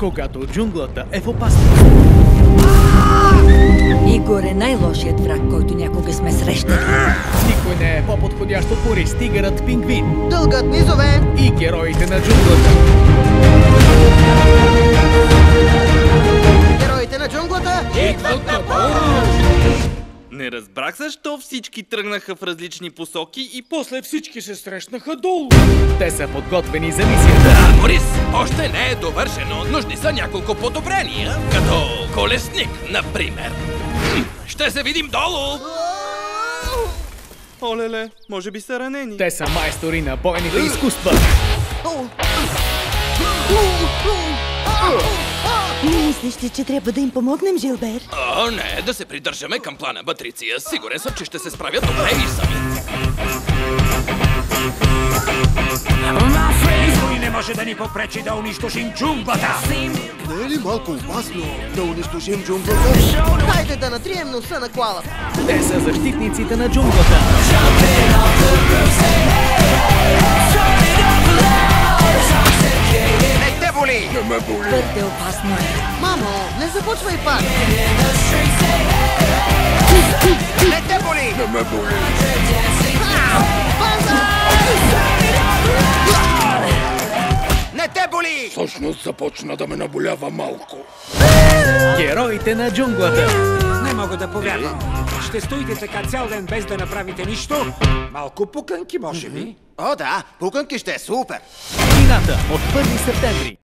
Когато джунглата е в опасност. Игор е най-лошият враг, който някога сме срещали. Никой не е по-подходящ опорист тигърът Пингвин Дългът низове и героите на джунглата. Героите на джунглата Идват на помощ! Не разбрах защо всички тръгнаха в различни посоки и После всички се срещнаха долу. Те са подготвени за мисията. Да, Морис, още не е довършено. Нужни са няколко подобрения, като колесник, например. Ще се видим долу! олеле, може би са ранени. Те са майстори на бойните изкуства. Не мислиш ли, че трябва да им помогнем, Жилбер? О, не, да се придържаме към плана, Патриция. Сигурен съм, че ще се справят добре и сами. Никой не може да ни попречи да унищожим джунглата! Не е ли малко опасно да унищожим джунглата? Хайде да натрием носа на коалата. Те са защитниците на джунглата. Не те боли! Твърде опасно е. Мамо, не започвай пак. Не те боли! Не те боли! Всъщност започна да ме наболява малко. Героите на джунглата. Не мога да повярвам. Ще стоите така цял ден без да направите нищо? Малко пуканки, може би? О, да, пуканки ще е супер. Кината от 1 септември.